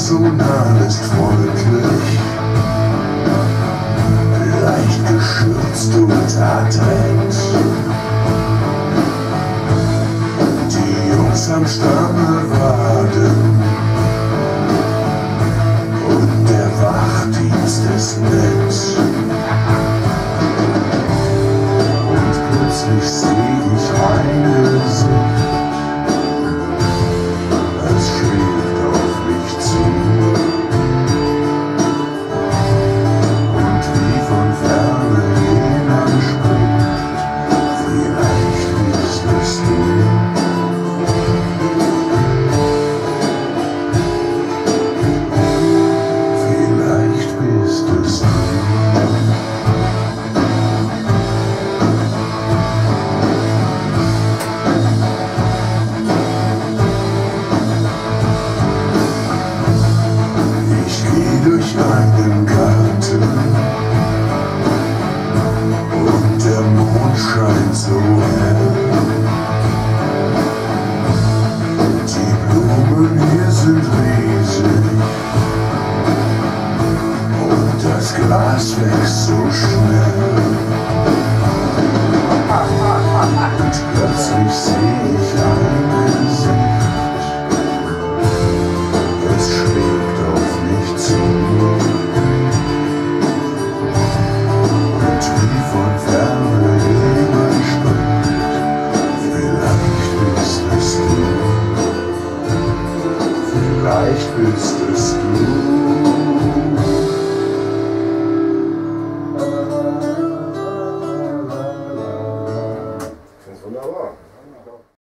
Personal ist freundlich, leicht geschürzt und adrett. Die Jungs am Stamme warten und der Wachdienst ist nett. Und plötzlich seh ich ein Gesicht, es schlägt auf mich zu. Und wie von ferne jemand spricht, vielleicht bist es du. Vielleicht bist es du. Ich geh durch einen Garten und der Mond scheint so hell. Die Blumen hier sind riesig und das Gras wächst so schnell.